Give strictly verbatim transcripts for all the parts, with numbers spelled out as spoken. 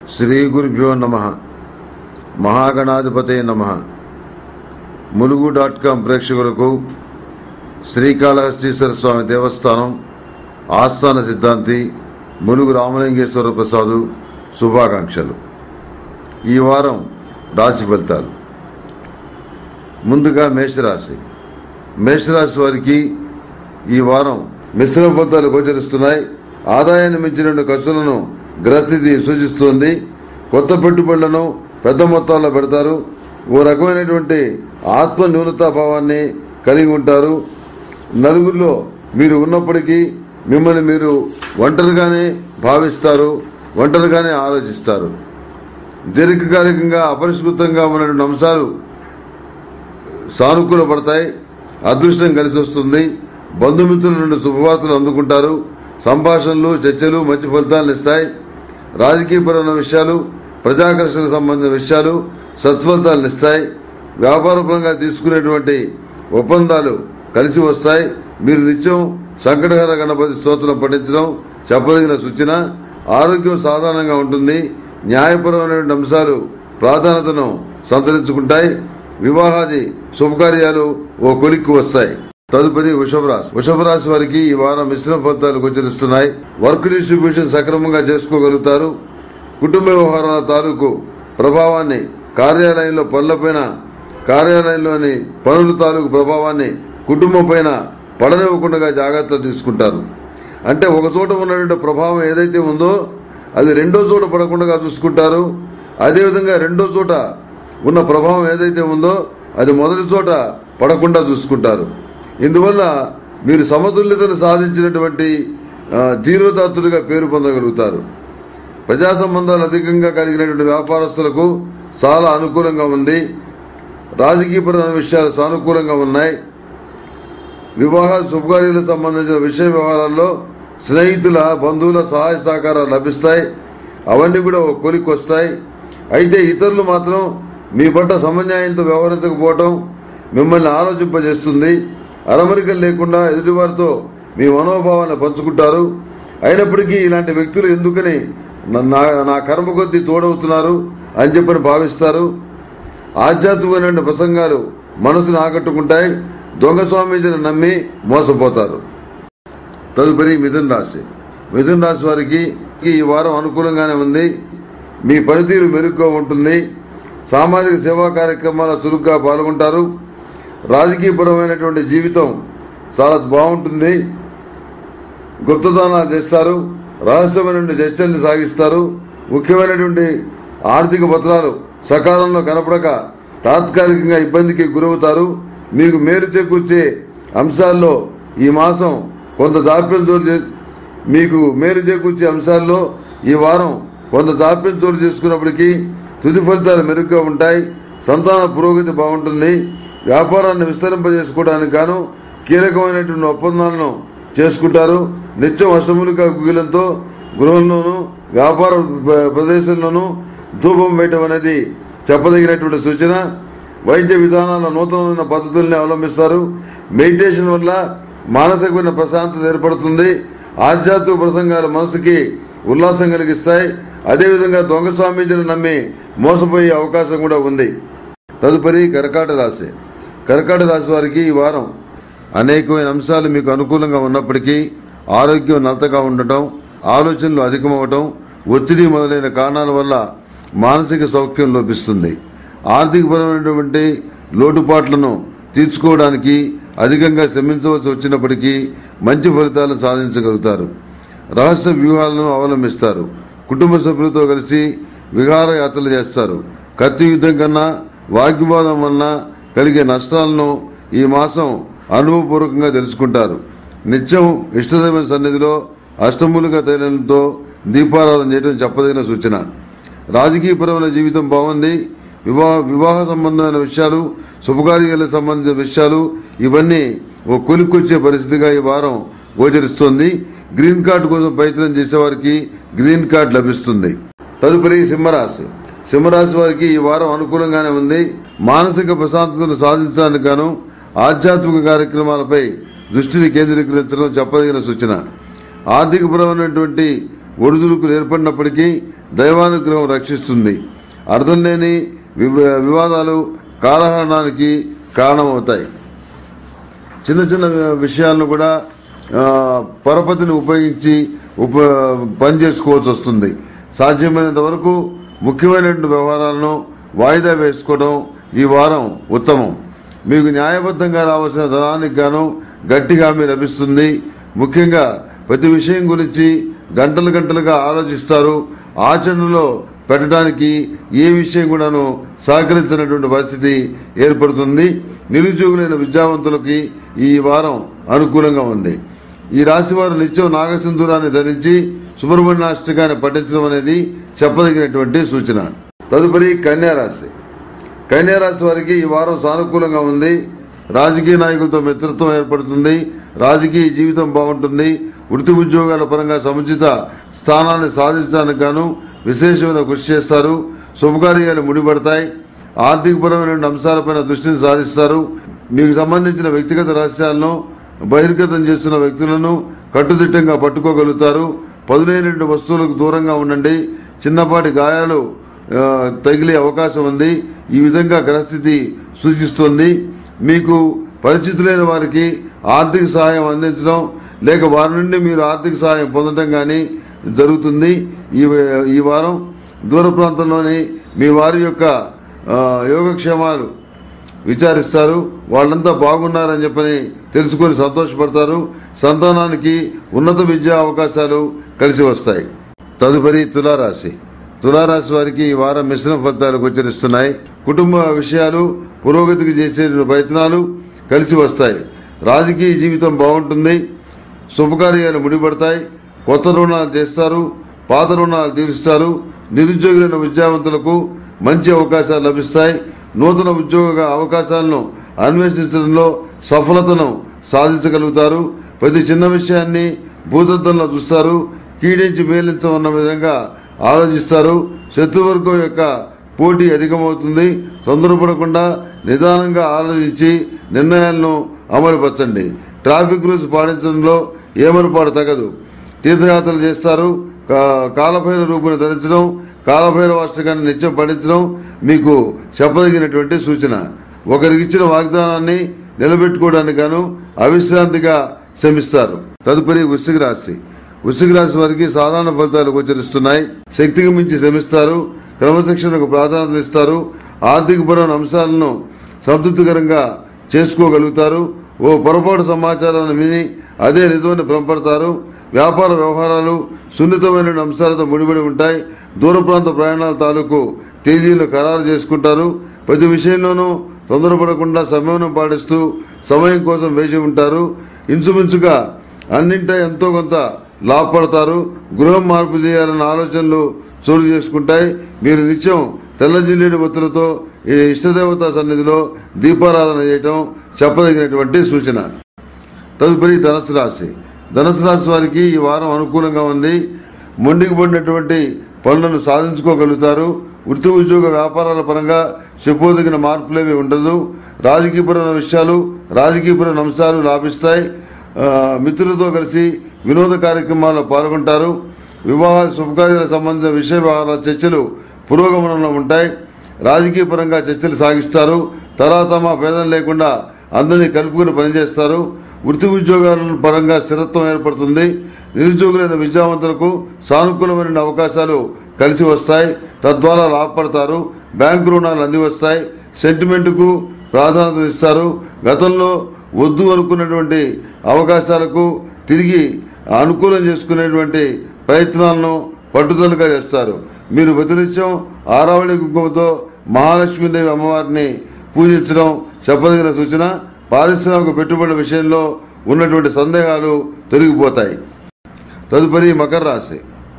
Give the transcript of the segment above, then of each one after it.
శ్రీ గురుభ్యో నమః. మహాగణాధిపతే నమః. ములుగు డాట్ కాం ప్రేక్షకులకు శ్రీకాళహస్తీశ్వర స్వామి దేవస్థానం ఆస్థాన సిద్ధాంతి ములుగు రామలింగేశ్వర ప్రసాదు శుభాకాంక్షలు. ఈ వారం రాశి ఫలితాలు. ముందుగా మేషరాశి. మేషరాశి వారికి ఈ వారం మిశ్రమ ఫలితాలు గోచరిస్తున్నాయి. ఆదాయాన్ని మించిన రెండు ఖర్చులను గ్రహస్థితి సూచిస్తోంది. కొత్త పెట్టుబడులను పెద్ద మొత్తాల్లో పెడతారు. ఓ రకమైనటువంటి ఆత్మ న్యూనతాభావాన్ని కలిగి ఉంటారు. నలుగురిలో మీరు ఉన్నప్పటికీ మిమ్మల్ని మీరు ఒంటరిగానే భావిస్తారు, ఒంటరిగానే ఆలోచిస్తారు. దీర్ఘకాలికంగా అపరిష్కృతంగా ఉన్నటువంటి అంశాలు సానుకూల పడతాయి. అదృష్టం కలిసి వస్తుంది. బంధుమిత్రుల నుండి శుభవార్తలు అందుకుంటారు. సంభాషణలు చర్చలు మంచి ఫలితాలను ఇస్తాయి. రాజకీయపరమైన విషయాలు, ప్రజాకర్షణకు సంబంధించిన విషయాలు సత్ఫలితాలను ఇస్తాయి. వ్యాపారపరంగా తీసుకునేటువంటి ఒప్పందాలు కలిసి వస్తాయి. మీరు నిత్యం సంకటహర గణపతి స్తోత్రం పఠించడం చెప్పదగిన సూచన. ఆరోగ్యం సాధారణంగా ఉంటుంది. న్యాయపరమైనటువంటి అంశాలు ప్రాధాన్యతను సంతరించుకుంటాయి. వివాహాది శుభకార్యాలు ఓ కొలిక్కి వస్తాయి. తదుపరి వృషభ రాశి. వృషభ రాశి వారికి ఈ వారం మిశ్రమ ఫలితాలు గోచరిస్తున్నాయి. వర్క్ డిస్ట్రిబ్యూషన్ సక్రమంగా చేసుకోగలుగుతారు. కుటుంబ వ్యవహారాల తాలూకు ప్రభావాన్ని కార్యాలయంలో పనులపైన కార్యాలయంలోని పనుల తాలూకు ప్రభావాన్ని కుటుంబం పైన పడనివ్వకుండా జాగ్రత్తలు తీసుకుంటారు. అంటే ఒక చోట ఉన్నటువంటి ప్రభావం ఏదైతే ఉందో అది రెండో చోట పడకుండా చూసుకుంటారు. అదేవిధంగా రెండో చోట ఉన్న ప్రభావం ఏదైతే ఉందో అది మొదటి చోట పడకుండా చూసుకుంటారు. ఇందువల్ల మీరు సమతుల్యతను సాధించినటువంటి ధీరోదాత్తులుగా పేరు పొందగలుగుతారు. ప్రజా సంబంధాలు అధికంగా కలిగినటువంటి వ్యాపారస్తులకు చాలా అనుకూలంగా ఉంది. రాజకీయపరమైన విషయాలు సానుకూలంగా ఉన్నాయి. వివాహ శుభకార్యాలకు సంబంధించిన విషయ వ్యవహారాల్లో స్నేహితుల బంధువుల సహాయ సహకారాలు లభిస్తాయి. అవన్నీ కూడా ఒక కొలిక్కి వస్తాయి. అయితే ఇతరులు మాత్రం మీ పట్ల సమన్యాయంతో వ్యవహరించకపోవటం మిమ్మల్ని ఆలోచింపజేస్తుంది. అరమరికలు లేకుండా ఎదుటివారితో మీ మనోభావాన్ని పంచుకుంటారు. అయినప్పటికీ ఇలాంటి వ్యక్తులు ఎందుకని నా కర్మ కొద్దీ తోడవుతున్నారు అని చెప్పని భావిస్తారు. ఆధ్యాత్మికమైన ప్రసంగాలు మనసును ఆకట్టుకుంటాయి. దొంగ స్వామీజీని నమ్మి మోసపోతారు. తదుపరి మిథున రాశి. మిథున రాశి వారికి ఈ వారం అనుకూలంగానే ఉంది. మీ పనితీరు మెరుగ్గా ఉంటుంది. సామాజిక సేవా కార్యక్రమాల చురుగ్గా పాల్గొంటారు. రాజకీయపరమైనటువంటి జీవితం చాలా బాగుంటుంది. గుప్తదానాలు చేస్తారు. రహస్యమైనటువంటి చర్చల్ని సాగిస్తారు. ముఖ్యమైనటువంటి ఆర్థిక పత్రాలు సకాలంలో కనపడక తాత్కాలికంగా ఇబ్బందికి గురవుతారు. మీకు మేలు చేకూర్చే అంశాల్లో ఈ మాసం కొంత జాప్యం చోటు మీకు మేలు చేకూర్చే అంశాల్లో ఈ వారం కొంత జాప్యం చోటు చేసుకున్నప్పటికీ తుది ఫలితాలు మెరుగ్గా ఉంటాయి. సంతాన పురోగతి బాగుంటుంది. వ్యాపారాన్ని విస్తరింపజేసుకోవడానికి గాను కీలకమైనటువంటి ఒప్పందాలను చేసుకుంటారు. నిత్యం అష్టములిక గుగిలంతో గృహంలోనూ వ్యాపార ప్రదేశంలోనూ ధూపం వేయటం అనేది చెప్పదగినటువంటి సూచన. వైద్య విధానాల నూతనమైన పద్ధతుల్ని అవలంబిస్తారు. మెడిటేషన్ వల్ల మానసికమైన ప్రశాంతత ఏర్పడుతుంది. ఆధ్యాత్మిక ప్రసంగాలు మనసుకి ఉల్లాసం కలిగిస్తాయి. అదేవిధంగా దొంగ స్వామీజీని నమ్మి మోసపోయే అవకాశం కూడా ఉంది. తదుపరి కర్కాట రాశి. కర్కాట రాశి వారికి ఈ వారం అనేకమైన అంశాలు మీకు అనుకూలంగా ఉన్నప్పటికీ ఆరోగ్యం నలతగా ఉండటం, ఆలోచనలు అధికమవటం, ఒత్తిడి మొదలైన కారణాల వల్ల మానసిక సౌఖ్యం లోపిస్తుంది. ఆర్థికపరమైనటువంటి లోటుపాట్లను తీర్చుకోవడానికి అధికంగా శ్రమించవలసి వచ్చినప్పటికీ మంచి ఫలితాలను సాధించగలుగుతారు. రహస్య వ్యూహాలను అవలంబిస్తారు. కుటుంబ సభ్యులతో కలిసి విహారయాత్రలు చేస్తారు. కత్తి యుద్ధం కన్నా వాగ్వివాదం వలన కలిగే నష్టాలను ఈ మాసం అనుభవపూర్వకంగా తెలుసుకుంటారు. నిత్యం ఇష్టదైవ సన్నిధిలో అష్టమూలిక తైలంతో దీపారాధన చేయడం చెప్పదగిన సూచన. రాజకీయపరమైన జీవితం బాగుంది. వివాహ వివాహ సంబంధమైన విషయాలు, శుభకార్యాలకు సంబంధించిన విషయాలు ఇవన్నీ ఓ కొలిక్కొచ్చే పరిస్థితిగా ఈ వారం గోచరిస్తోంది. గ్రీన్ కార్డు కోసం ప్రయత్నం చేసేవారికి గ్రీన్ కార్డు లభిస్తుంది. తదుపరి సింహరాశి. సింహరాశి వారికి ఈ వారం అనుకూలంగానే ఉంది. మానసిక ప్రశాంతతను సాధించడానికి గాను ఆధ్యాత్మిక కార్యక్రమాలపై దృష్టిని కేంద్రీకరించడం చెప్పదగిన సూచన. ఆర్థికపరమైనటువంటి ఒడిదుడుకులు ఏర్పడినప్పటికీ దైవానుగ్రహం రక్షిస్తుంది. అర్థం లేని వివాదాలు కాలహరణానికి కారణమవుతాయి. చిన్న చిన్న విషయాలను కూడా పరపతిని ఉపయోగించి ఉప పని చేసుకోవాల్సి వస్తుంది. సాధ్యమైనంత వరకు ముఖ్యమైనటువంటి వ్యవహారాలను వాయిదా వేసుకోవడం ఈ వారం ఉత్తమం. మీకు న్యాయబద్ధంగా రావాల్సిన ధనానికి గాను గట్టి హామీ లభిస్తుంది. ముఖ్యంగా ప్రతి విషయం గురించి గంటలు గంటలుగా ఆలోచిస్తారు. ఆచరణలో పెట్టడానికి ఏ విషయం కూడాను సహకరించినటువంటి పరిస్థితి ఏర్పడుతుంది. నిరుద్యోగులైన విద్యావంతులకి ఈ వారం అనుకూలంగా ఉంది. ఈ రాశి వారు నిత్యం నాగసింధూరాన్ని ధరించి సుబ్రహ్మణ్యాష్టకాన్ని పఠించడం అనేది చెప్పదగినటువంటి సూచన. తదుపరి కన్యారాశి. కన్యారాశి వారికి ఈ వారం సానుకూలంగా ఉంది. రాజకీయ నాయకులతో మిత్రత్వం ఏర్పడుతుంది. రాజకీయ జీవితం బాగుంటుంది. వృత్తి ఉద్యోగాల పరంగా సముచిత స్థానాన్ని సాధించడానికి గాను విశేషమైన కృషి చేస్తారు. శుభకార్యాలు ముడిపడతాయి. ఆర్థికపరమైన అంశాలపైన దృష్టిని సారిస్తారు. మీకు సంబంధించిన వ్యక్తిగత రహస్యాలను బహిర్గతం చేస్తున్న వ్యక్తులను కట్టుదిట్టంగా పట్టుకోగలుగుతారు. పదునైన వస్తువులకు దూరంగా ఉండండి. చిన్నపాటి గాయాలు తగిలే అవకాశం ఉంది. ఈ విధంగా గ్రహస్థితి సూచిస్తుంది. మీకు పరిచితులైన వారికి ఆర్థిక సహాయం అందించడం లేక వారి నుండి మీరు ఆర్థిక సహాయం పొందడం కానీ జరుగుతుంది. ఈ వారం దూర ప్రాంతంలోని మీ వారి యొక్క యోగక్షేమాలు విచారిస్తారు. వాళ్ళంతా బాగున్నారని చెప్పని తెలుసుకొని సంతోషపడతారు. సంతానానికి ఉన్నత విద్యా అవకాశాలు కలిసి వస్తాయి. తదుపరి తులారాశి. తులారాశి వారికి ఈ వారం మిశ్రమ ఫలితాలు గోచరిస్తున్నాయి. కుటుంబ విషయాలు పురోగతికి చేసే ప్రయత్నాలు కలిసి వస్తాయి. రాజకీయ జీవితం బాగుంటుంది. శుభకార్యాలు ముడిపడతాయి. కొత్త రుణాలు చేస్తారు. పాత రుణాలు తీరుస్తారు. నిరుద్యోగులైన విద్యావంతులకు మంచి అవకాశాలు లభిస్తాయి. నూతన ఉద్యోగ అవకాశాలను అన్వేషించడంలో సఫలతను సాధించగలుగుతారు. ప్రతి చిన్న విషయాన్ని భూతత్వంలో చూస్తారు. కీడించి మేలించమన్న విధంగా ఆలోచిస్తారు. శత్రువర్గం యొక్క పోటీ అధికమవుతుంది. తొందరపడకుండా నిదానంగా ఆలోచించి నిర్ణయాలను అమలుపరచండి. ట్రాఫిక్ రూల్స్ పాటించడంలో ఏమరపాటు తగదు. తీర్థయాత్రలు చేస్తారు. కాలభైరవ రూపుని ధరించడం, కాలభైరవ అష్టకాన్ని నిత్యం పఠించడం మీకు చెప్పదగినటువంటి సూచన. ఒకరికిచ్చిన వాగ్దానాన్ని నిలబెట్టుకోవడానికి గాను అవిశ్రాంతిగా శ్రమిస్తారు. తదుపరి వృశ్చిక రాశి. వృశ్చిక రాశి వారికి సాధారణ ఫలితాలు గోచరిస్తున్నాయి. శక్తికి మించి శ్రమిస్తారు. క్రమశిక్షణకు ప్రాధాన్యత ఇస్తారు. ఆర్థికపరమైన అంశాలను సంతృప్తికరంగా చేసుకోగలుగుతారు. ఓ పొరపాటు సమాచారాన్ని విని అదే నిజమని భ్రమపడతారు. వ్యాపార వ్యవహారాలు సున్నితమైన అంశాలతో ముడిపడి ఉంటాయి. దూర ప్రాంత ప్రయాణాల తాలూకు తేదీలను ఖరారు చేసుకుంటారు. ప్రతి విషయంలోనూ తొందరపడకుండా సమయం పాటిస్తూ సమయం కోసం వేచి ఉంటారు. ఇన్సుమిన్సుగా అన్నింటా ఎంతో కొంత లాభపడతారు. గృహం మార్పు చేయాలన్న ఆలోచనలు చోటు చేసుకుంటాయి. మీరు నిత్యం తెల్ల జిల్లేడు ఒత్తులతో ఈ ఇష్టదేవతా సన్నిధిలో దీపారాధన చేయటం చెప్పదగినటువంటి సూచన. తదుపరి ధనుసు రాశి. ధనుసు రాశి వారికి ఈ వారం అనుకూలంగా ఉంది. మొండికి పడినటువంటి పనులను సాధించుకోగలుగుతారు. వృత్తి ఉద్యోగ వ్యాపారాల పరంగా చెప్పదగిన మార్పులేవి ఉండదు. రాజకీయపరమైన విషయాలు రాజకీయపరమైన అంశాలు లాభిస్తాయి. మిత్రులతో కలిసి వినోద కార్యక్రమాల్లో పాల్గొంటారు. వివాహ శుభకార్యాలకు సంబంధించిన విషయ వ్యవహారాల చర్చలు పురోగమనంలో ఉంటాయి. రాజకీయ పరంగా చర్చలు సాగిస్తారు. తరాతమా భేదం లేకుండా అందరినీ కలుపుకుని పనిచేస్తారు. వృత్తి ఉద్యోగాల పరంగా స్థిరత్వం ఏర్పడుతుంది. నిరుద్యోగులైన విద్యావంతులకు సానుకూలమైన అవకాశాలు కలిసి వస్తాయి. తద్వారా లాభపడతారు. బ్యాంకు రుణాలు అందివస్తాయి. సెంటిమెంట్కు ప్రాధాన్యత ఇస్తారు. గతంలో వద్దు అనుకున్నటువంటి అవకాశాలకు తిరిగి అనుకూలం చేసుకునేటువంటి ప్రయత్నాలను పట్టుదలగా చేస్తారు. మీరు ప్రతినిత్యం ఆరావళి కుంకుమతో మహాలక్ష్మీదేవి అమ్మవారిని పూజించడం చెప్పదగిన సూచన. పారిశ్రామిక పెట్టుబడుల విషయంలో ఉన్నటువంటి సందేహాలు తొలగిపోతాయి. తదుపరి మకర రాశి.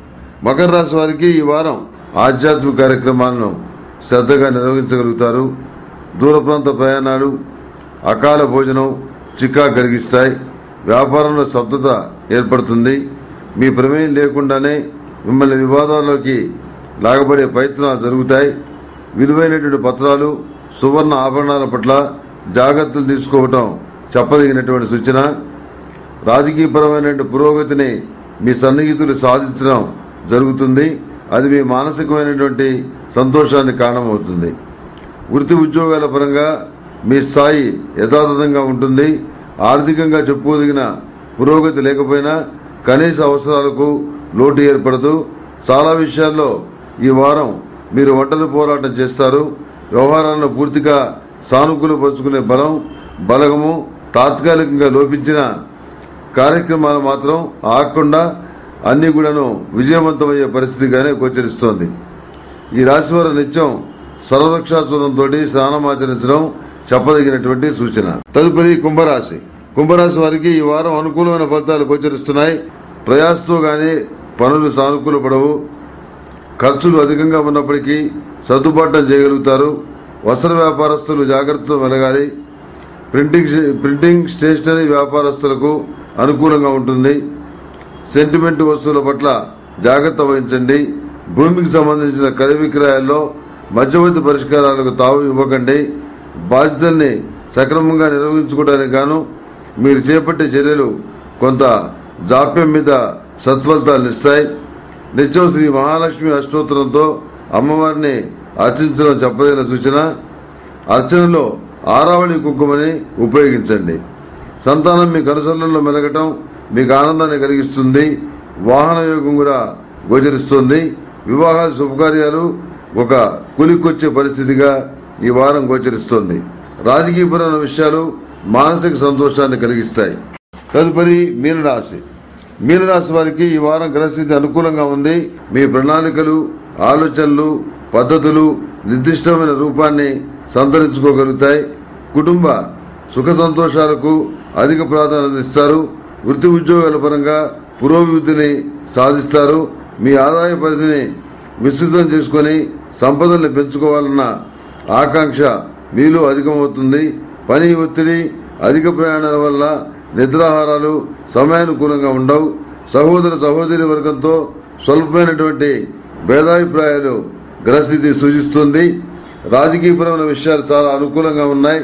మకర రాశి వారికి ఈ వారం ఆధ్యాత్మిక కార్యక్రమాలను శ్రద్ధగా నిర్వహించగలుగుతారు. దూర ప్రాంత ప్రయాణాలు అకాల భోజనం చిక్కా కలిగిస్తాయి. వ్యాపారంలో స్తబ్దత ఏర్పడుతుంది. మీ ప్రమేయం లేకుండానే మిమ్మల్ని వివాదాల్లోకి లాగబడే ప్రయత్నాలు జరుగుతాయి. విలువైనటువంటి పత్రాలు సువర్ణ ఆభరణాల పట్ల జాగ్రత్తలు తీసుకోవటం చెప్పదగినటువంటి సూచన. రాజకీయపరమైన పురోగతిని మీ సన్నిహితులు సాధించడం జరుగుతుంది. అది మీ మానసికమైనటువంటి సంతోషానికి కారణమవుతుంది. వృత్తి ఉద్యోగాల పరంగా మీ స్థాయి యథాతథంగా ఉంటుంది. ఆర్థికంగా చెప్పుకోదగిన పురోగతి లేకపోయినా కనీస అవసరాలకు లోటు ఏర్పడదు. చాలా విషయాల్లో ఈ వారం మీరు ఒంటరి పోరాటం చేస్తారు. వ్యవహారాలను పూర్తిగా సానుకూలపరుచుకునే బలం బలగము తాత్కాలికంగా లోపించిన కార్యక్రమాలు మాత్రం ఆగకుండా అన్ని కూడాను విజయవంతమయ్యే పరిస్థితిగానే గోచరిస్తోంది. ఈ రాశి వారు నిత్యం సర్వరక్షాచూర్ణంతో స్నానమాచరించడం చెప్పదగినటువంటి సూచన. తదుపరి కుంభరాశి. కుంభరాశి వారికి ఈ వారం అనుకూలమైన ఫలితాలు గోచరిస్తున్నాయి. ప్రయాసతో గాని పనులు సానుకూలపడవు. ఖర్చులు అధికంగా ఉన్నప్పటికీ సర్దుబాటు చేయగలుగుతారు. వస్త్ర వ్యాపారస్తులు జాగ్రత్తతో మెలగాలి. ప్రింటింగ్ ప్రింటింగ్ స్టేషనరీ వ్యాపారస్తులకు అనుకూలంగా ఉంటుంది. సెంటిమెంట్ వస్తువుల పట్ల జాగ్రత్త వహించండి. భూమికి సంబంధించిన క్రయ విక్రయాల్లో మధ్యవర్తి పరిష్కారాలకు తావు ఇవ్వకండి. బాధ్యతల్ని సక్రమంగా నిర్వహించుకోవడానికి గాను మీరు చేపట్టే చర్యలు కొంత జాప్యం మీద సత్ఫలితాలనిస్తాయి. నిత్యం శ్రీ మహాలక్ష్మి అష్టోత్తరంతో అమ్మవారిని అర్చించడం చెప్పదగిన సూచన. అర్చనలో ఆరావళి కుంకుమని ఉపయోగించండి. సంతానం మీ కనుసరణలో మెలగటం మీకు ఆనందాన్ని కలిగిస్తుంది. వాహన యోగం కూడా గోచరిస్తుంది. వివాహాలు శుభకార్యాలు ఒక కులికొచ్చే పరిస్థితిగా ఈ వారం గోచరిస్తోంది. రాజకీయపరమైన విషయాలు మానసిక సంతోషాన్ని కలిగిస్తాయి. తదుపరి మీనరాశి. మీనరాశి వారికి ఈ వారం గ్రహస్థితి అనుకూలంగా ఉంది. మీ ప్రణాళికలు ఆలోచనలు పద్ధతులు నిర్దిష్టమైన రూపాన్ని సంతరించుకోగలుగుతాయి. కుటుంబ సుఖ సంతోషాలకు అధిక ప్రాధాన్యత ఇస్తారు. వృత్తి ఉద్యోగాల పరంగా పురోభివృద్ధిని సాధిస్తారు. మీ ఆదాయ పరిధిని విస్తృతం చేసుకుని సంపదల్ని పెంచుకోవాలన్న ఆకాంక్ష మీలో అధికమవుతుంది. పని ఒత్తిడి అధిక ప్రయాణాల వల్ల నిద్రాహారాలు సమయానుకూలంగా ఉండవు. సహోదర సహోదరి వర్గంతో స్వల్పమైనటువంటి భేదాభిప్రాయాలు గ్రహస్థితి సూచిస్తుంది. రాజకీయపరమైన విషయాలు చాలా అనుకూలంగా ఉన్నాయి.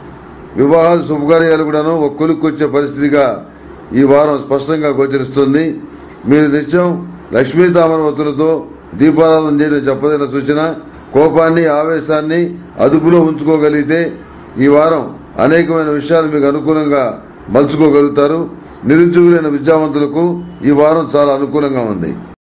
వివాహాలు శుభకార్యాలు కూడాను ఒక కొలుక్కొచ్చే పరిస్థితిగా ఈ వారం స్పష్టంగా గోచరిస్తుంది. మీరు నిత్యం లక్ష్మీ తామరవతులతో దీపారాధన చేయడం చెప్పదైన సూచన. కోపాన్ని ఆవేశాన్ని అదుపులో ఉంచుకోగలిగితే ఈ వారం అనేకమైన విషయాలు మీకు అనుకూలంగా మలుచుకోగలుగుతారు. నిరుద్యోగులైన విద్యావంతులకు ఈ వారం చాలా అనుకూలంగా ఉంది.